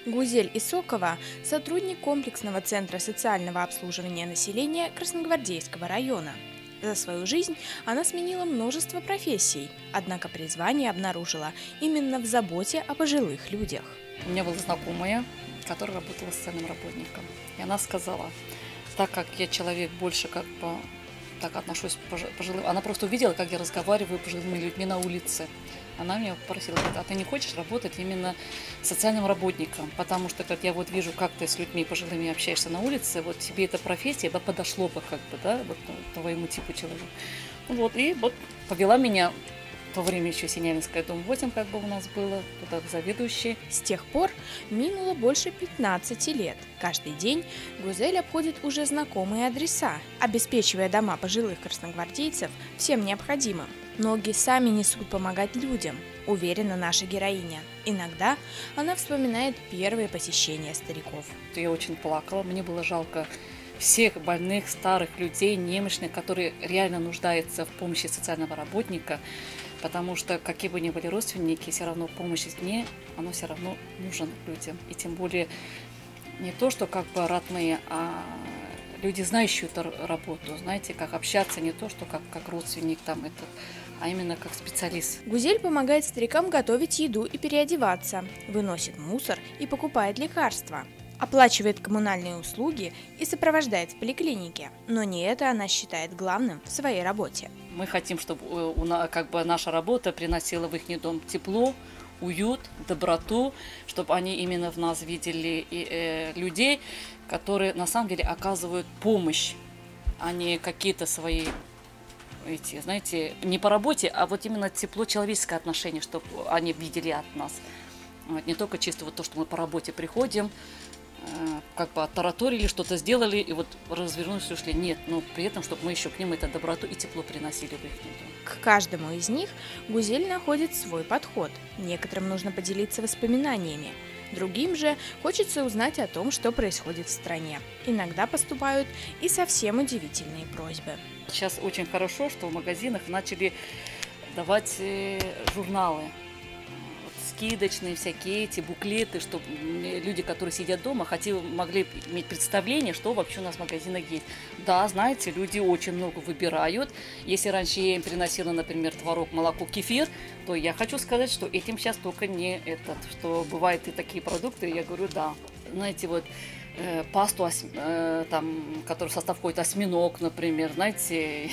Гузель Исокова – сотрудник комплексного центра социального обслуживания населения Красногвардейского района. За свою жизнь она сменила множество профессий, однако призвание обнаружила именно в заботе о пожилых людях. У меня была знакомая, которая работала социальным работником. И она сказала, так как я человек больше как бы так отношусь к пожилым, она просто увидела, как я разговариваю с пожилыми людьми на улице. Она меня попросила, говорит, а ты не хочешь работать именно социальным работником? Потому что как я вот вижу, как ты с людьми пожилыми общаешься на улице, вот тебе эта профессия подошло бы как бы, да, вот твоему типу человека. Вот, и вот повела меня. В то время еще Синявинская, дом 8 как бы у нас было, туда заведующий. С тех пор минуло больше 15 лет. Каждый день Гузель обходит уже знакомые адреса, обеспечивая дома пожилых красногвардейцев всем необходимым. Ноги сами несут помогать людям, уверена наша героиня. Иногда она вспоминает первые посещения стариков. Я очень плакала, мне было жалко всех больных, старых людей, немощных, которые реально нуждаются в помощи социального работника, потому что, какие бы ни были родственники, все равно помощь извне, она все равно нужна людям. И тем более не то, что как бы родные, а люди, знающие эту работу, знаете, как общаться, не то, что как родственник там этот, а именно как специалист. Гузель помогает старикам готовить еду и переодеваться, выносит мусор и покупает лекарства, оплачивает коммунальные услуги и сопровождает в поликлинике. Но не это она считает главным в своей работе. Мы хотим, чтобы как бы наша работа приносила в их дом тепло, уют, доброту, чтобы они именно в нас видели людей, которые на самом деле оказывают помощь, а не какие-то свои, знаете, не по работе, а вот именно тепло, человеческое отношение, чтобы они видели от нас. Вот, не только чисто вот то, что мы по работе приходим, как бы оттараторили, что-то сделали и вот развернулись и ушли. Нет, но при этом, чтобы мы еще к ним это доброту и тепло приносили в их дом. К каждому из них Гузель находит свой подход. Некоторым нужно поделиться воспоминаниями, другим же хочется узнать о том, что происходит в стране. Иногда поступают и совсем удивительные просьбы. Сейчас очень хорошо, что в магазинах начали давать журналы. Скидочные всякие эти буклеты, чтобы люди, которые сидят дома, могли иметь представление, что вообще у нас в магазинах есть. Да, знаете, люди очень много выбирают. Если раньше я им приносила, например, творог, молоко, кефир, то я хочу сказать, что этим сейчас только не этот, что бывают и такие продукты, я говорю, да. Знаете, вот пасту, там, который в состав входит осьминог, например, знаете,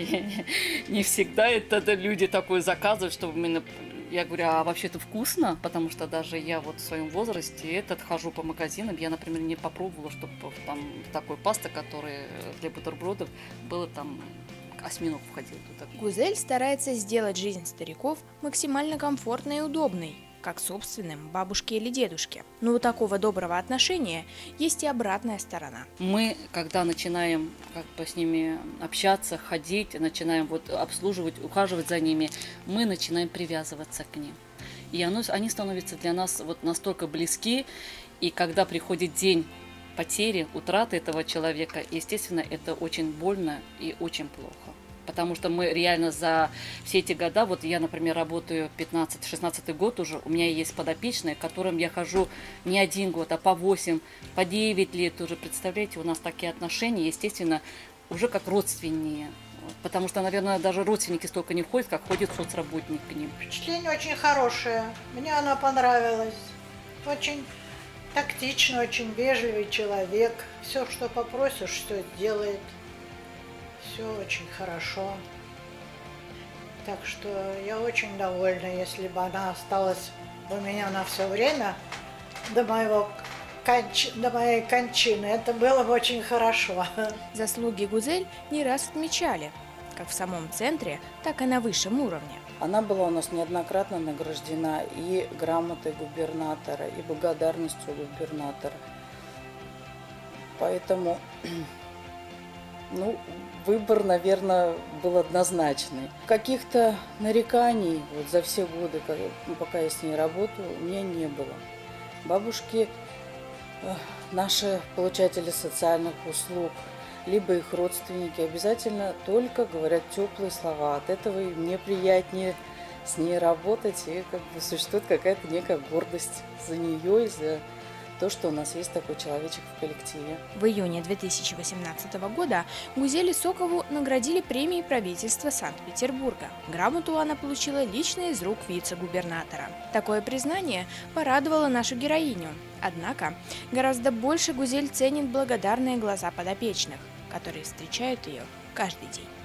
не всегда это люди такое заказывают, чтобы именно. Я говорю, а вообще это вкусно? Потому что даже я вот в своем возрасте хожу по магазинам, я, например, не попробовала, чтобы там такой паста, которая для бутербродов, было там осьминог входил туда. Гузель старается сделать жизнь стариков максимально комфортной и удобной, как собственным бабушке или дедушке. Но у такого доброго отношения есть и обратная сторона. Мы, когда начинаем как бы с ними общаться, ходить, начинаем вот обслуживать, ухаживать за ними, мы начинаем привязываться к ним. И они становятся для нас вот настолько близки, и когда приходит день потери, утраты этого человека, естественно, это очень больно и очень плохо. Потому что мы реально за все эти года, вот я, например, работаю 15-16 год уже, у меня есть подопечные, к которым я хожу не 1 год, а по 8, по 9 лет уже. Представляете, у нас такие отношения, естественно, уже как родственнее. Потому что, наверное, даже родственники столько не входят, как ходит соцработник к ним. Впечатление очень хорошее. Мне она понравилась. Очень тактичный, очень вежливый человек. Все, что попросишь, что делает. Все очень хорошо. Так что я очень довольна, если бы она осталась у меня на все время до моей кончины. Это было бы очень хорошо. Заслуги Гузель не раз отмечали, как в самом центре, так и на высшем уровне. Она была у нас неоднократно награждена и грамотой губернатора, и благодарностью губернатора. Поэтому выбор, наверное, был однозначный. Каких-то нареканий вот за все годы, пока я с ней работаю, у меня не было. Бабушки, наши получатели социальных услуг, либо их родственники обязательно только говорят теплые слова. От этого и мне приятнее с ней работать, и как бы существует какая-то некая гордость за нее и за то, что у нас есть такой человечек в коллективе. В июне 2018 года Гузель Исокову наградили премией правительства Санкт-Петербурга. Грамоту она получила лично из рук вице-губернатора. Такое признание порадовало нашу героиню. Однако гораздо больше Гузель ценит благодарные глаза подопечных, которые встречают ее каждый день.